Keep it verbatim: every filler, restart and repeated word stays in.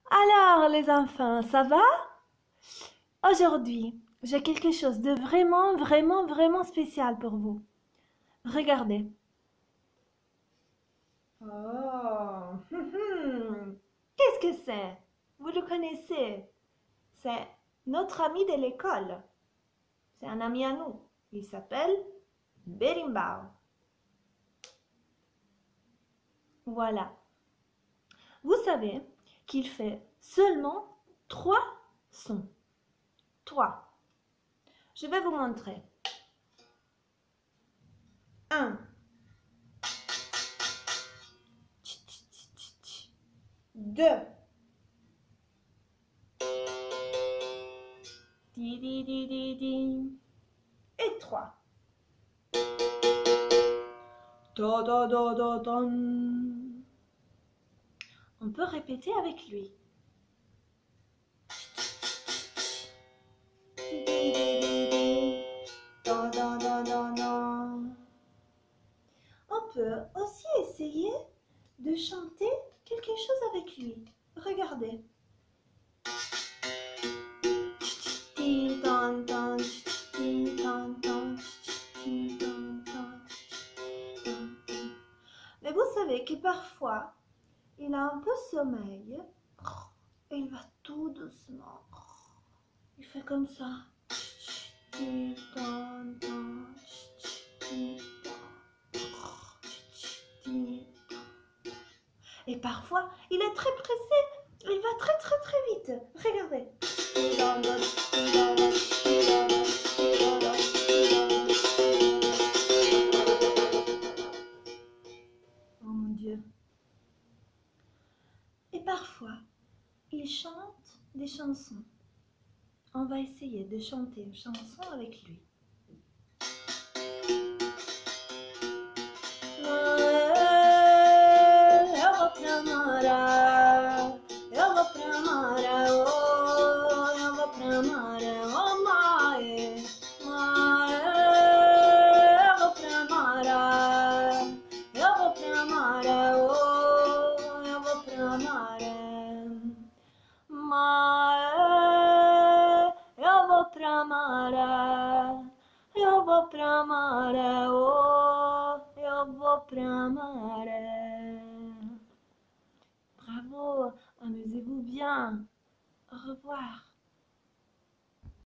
Alors, les enfants, ça va? Aujourd'hui, j'ai quelque chose de vraiment, vraiment, vraiment spécial pour vous. Regardez. Oh, qu'est-ce que c'est? Vous le connaissez? C'est notre ami de l'école. C'est un ami à nous. Il s'appelle Berimbau. Voilà. Vous savez qu'il fait seulement trois sons. Trois. Je vais vous montrer. Un. Deux. Di, di, di, di, di. Et trois. Da, da, da, da, don. On peut répéter avec lui. Di, di, di, di, di. Da, da, da, da, da. On peut aussi essayer de chanter quelque chose avec lui. Regardez. Mais vous savez que parfois, il a un peu sommeil et il va tout doucement. Il fait comme ça. Et parfois, il est très pressé. Il va très très très vite. Regardez. Oh mon Dieu. Et parfois, il chante des chansons. On va essayer de chanter une chanson avec lui. Eu vou pra maré, oh, eu vou pra maré. Bravo, amusez-vous bien. Au revoir.